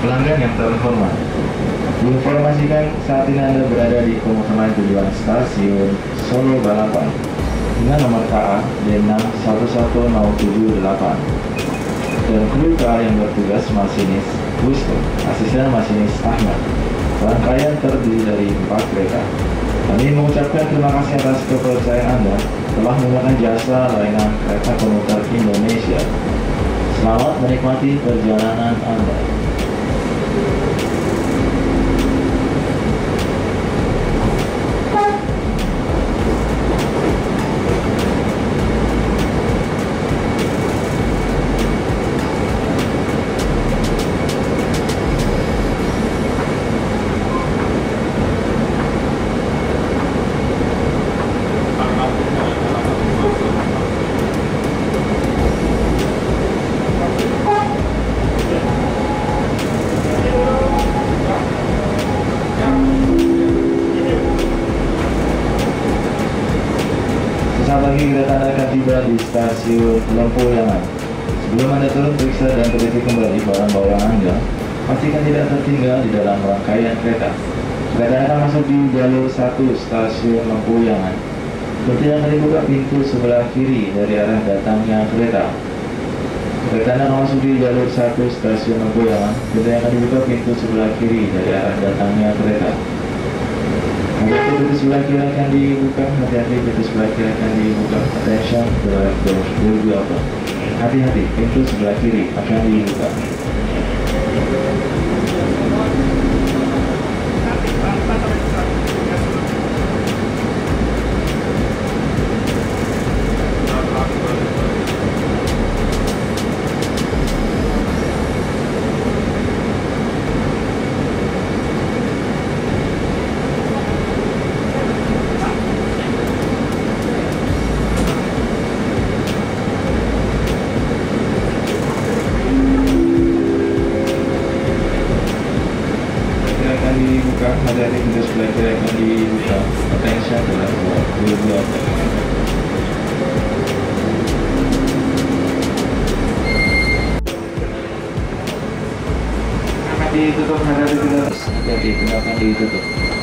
Pelanggan yang terhormat, diinformasikan saat ini Anda berada di pemakaman tujuan stasiun Solo Balapan dengan nomor KA D611078 dan kru KA yang bertugas masinis Wisnu, asisten masinis Ahmad. Rangkaian terdiri dari 4 kereta. Kami mengucapkan terima kasih atas kepercayaan Anda telah menggunakan jasa layanan kereta komuter Indonesia. Selamat menikmati perjalanan Anda. Sesaat lagi kereta Anda akan tiba di stasiun Lempuyangan. Sebelum Anda turun, periksa dan teliti kembali barang bawaan Anda. Pastikan tidak tertinggal di dalam rangkaian kereta. Kereta akan masuk di jalur 1 stasiun Lempuyangan. Seperti akan dibuka pintu sebelah kiri dari arah datangnya kereta. Kereta Anda akan masuk di jalur 1 stasiun Lempuyangan. Kereta akan dibuka pintu sebelah kiri dari arah datangnya kereta. Pintu sebelah kiri akan dibuka, hati-hati pintu sebelah kiri akan dibuka. Attention, the left door will be open. Hati-hati, pintu sebelah kiri akan dibuka. Dibuka, hati-hati pintu sebelah kiri akan dibuka. Attention, the left door will be open. Akan ditutup, hati-hati pintu akan ditutup.